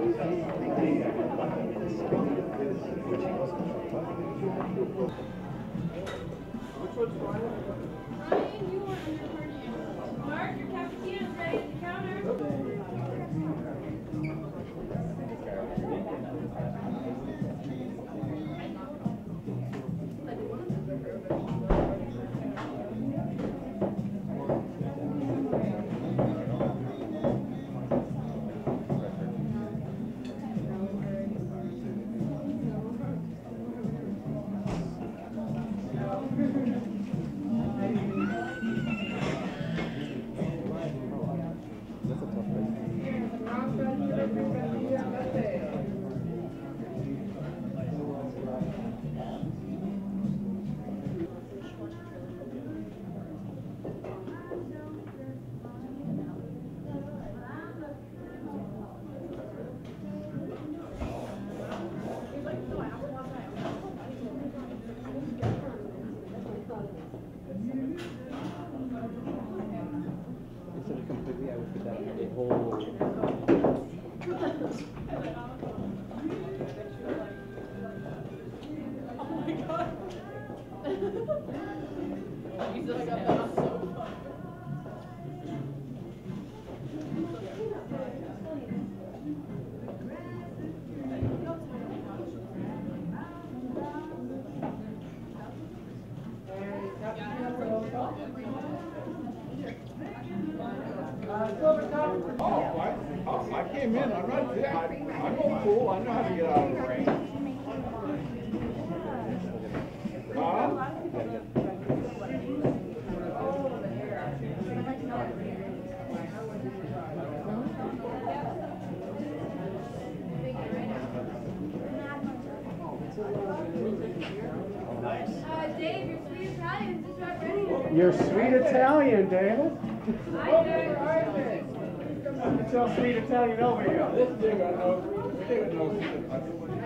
Ryan, you are under party. Mark, your cappuccino's ready at the counter. Completely, I would put that a whole. Oh my god. Jesus, I got that so fun. Oh, I came in. I'm not. I'm old fool. I know how to get out of the rain. Dave, your sweet Italian is right ready. You're sweet Italian, David. Hi, Dave. You tell sweet Italian over here. This nigga knows.